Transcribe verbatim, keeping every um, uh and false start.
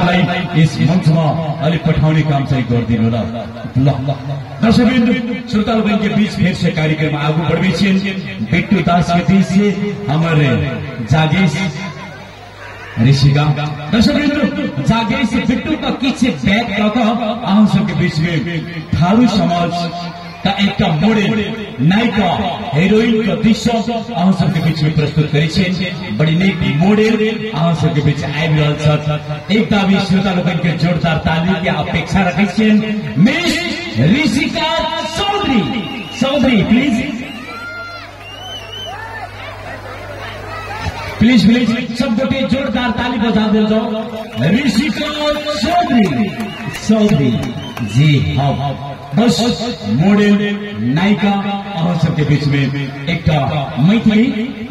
कलाकारलाई इस मंचमा अलि पठाउने काम चाहिँ गरिदिनु र ल दर्शकबिन्दु श्रोतागण के बीच फिर से कार्यक्रम आगे बढ़ बिट्टू दास के बीच से हमारे जागेश ऋषिका दर्शकबिन्दु जागेश बिट्टू का किसे बैक आम सबके बीच में थारू समाज का एक मॉडल नायिका हेरोइन का दृश्य आम सबके बीच में प्रस्तुत करी बड़ी नेक मॉडल आम सबके बीच आबि रहल छ। एक दाबी श्रोता लोगन के जोरदार ताली के अपेक्षा रखै छियन। Miss Rishika Chaudhary Chaudhary please please please सब गोटे जोरदार ताली बजा दे जाओ। ऋषिका चौधरी चौधरी जी हाँ बस मॉडल नायिका हम सबके बीच में एक मैथिली